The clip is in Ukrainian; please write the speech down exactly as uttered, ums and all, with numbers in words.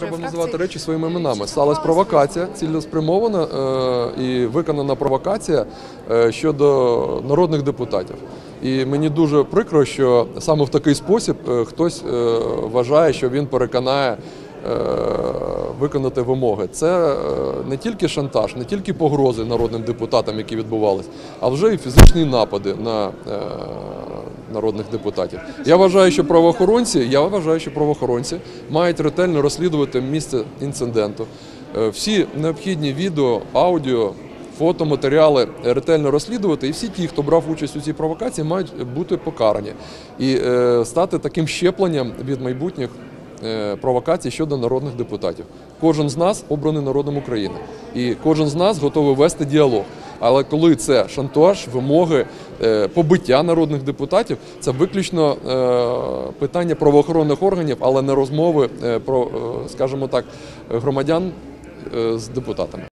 Треба називати речі своїми іменами. Сталася провокація, цілеспрямована е, і виконана провокація е, щодо народних депутатів. І мені дуже прикро, що саме в такий спосіб е, хтось е, вважає, що він переконає е, виконати вимоги. Це е, не тільки шантаж, не тільки погрози народним депутатам, які відбувалися, а вже і фізичні напади на е, народних депутатів. Я вважаю, що правоохоронці, я вважаю, що правоохоронці мають ретельно розслідувати місце інциденту. Всі необхідні відео, аудіо, фотоматеріали ретельно розслідувати, і всі ті, хто брав участь у цій провокації, мають бути покарані і е, стати таким щепленням від майбутніх е, провокацій щодо народних депутатів. Кожен з нас обраний народом України, і кожен з нас готовий вести діалог. Але коли це шантаж, вимоги, побиття народних депутатів, це виключно питання правоохоронних органів, але не розмови про, скажімо так, громадян з депутатами.